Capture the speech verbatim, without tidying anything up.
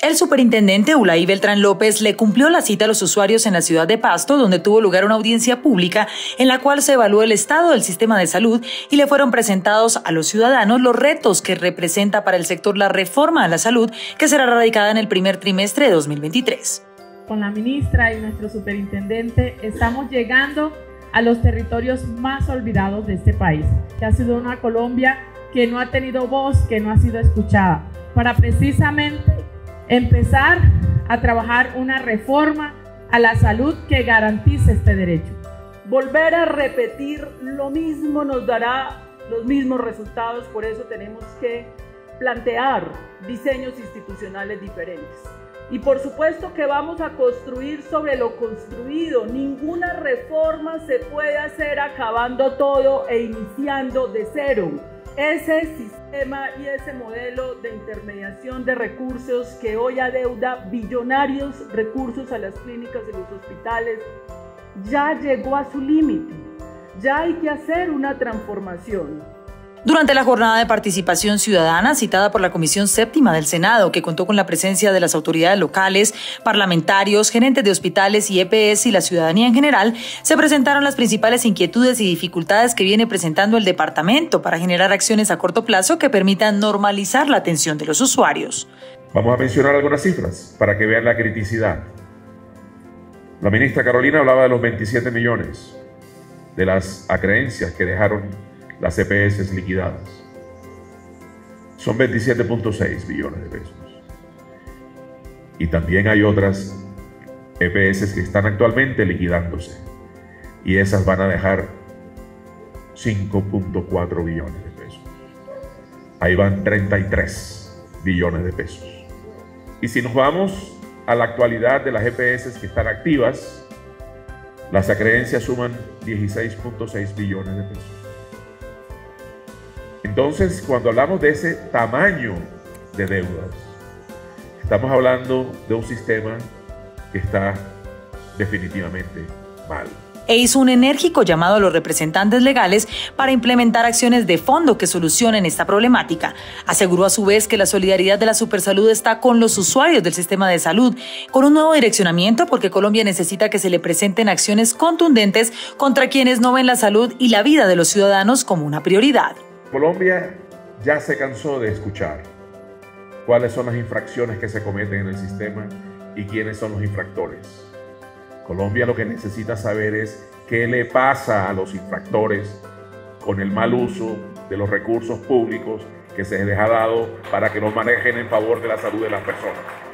El superintendente Ulay Beltrán López le cumplió la cita a los usuarios en la ciudad de Pasto, donde tuvo lugar una audiencia pública en la cual se evaluó el estado del sistema de salud y le fueron presentados a los ciudadanos los retos que representa para el sector la reforma a la salud, que será radicada en el primer trimestre de dos mil veintitrés. Con la ministra y nuestro superintendente estamos llegando a los territorios más olvidados de este país, que ha sido una Colombia que no ha tenido voz, que no ha sido escuchada, para precisamente empezar a trabajar una reforma a la salud que garantice este derecho. Volver a repetir lo mismo nos dará los mismos resultados, por eso tenemos que plantear diseños institucionales diferentes. Y por supuesto que vamos a construir sobre lo construido. Ninguna reforma se puede hacer acabando todo e iniciando de cero. Ese sistema y ese modelo de intermediación de recursos que hoy adeuda billonarios recursos a las clínicas y los hospitales ya llegó a su límite. Ya hay que hacer una transformación. Durante la jornada de participación ciudadana citada por la Comisión Séptima del Senado, que contó con la presencia de las autoridades locales, parlamentarios, gerentes de hospitales y E P S y la ciudadanía en general, se presentaron las principales inquietudes y dificultades que viene presentando el departamento para generar acciones a corto plazo que permitan normalizar la atención de los usuarios. Vamos a mencionar algunas cifras para que vean la criticidad. La ministra Carolina hablaba de los veintisiete millones de las acreencias que dejaron las E P S liquidadas. Son veintisiete punto seis billones de pesos. Y también hay otras E P S que están actualmente liquidándose. Y esas van a dejar cinco punto cuatro billones de pesos. Ahí van treinta y tres billones de pesos. Y si nos vamos a la actualidad de las E P S que están activas, las acreencias suman dieciséis punto seis billones de pesos. Entonces, cuando hablamos de ese tamaño de deudas, estamos hablando de un sistema que está definitivamente mal. E hizo un enérgico llamado a los representantes legales para implementar acciones de fondo que solucionen esta problemática. Aseguró a su vez que la solidaridad de la Supersalud está con los usuarios del sistema de salud, con un nuevo direccionamiento porque Colombia necesita que se le presenten acciones contundentes contra quienes no ven la salud y la vida de los ciudadanos como una prioridad. Colombia ya se cansó de escuchar cuáles son las infracciones que se cometen en el sistema y quiénes son los infractores. Colombia lo que necesita saber es qué le pasa a los infractores con el mal uso de los recursos públicos que se les ha dado para que los manejen en favor de la salud de las personas.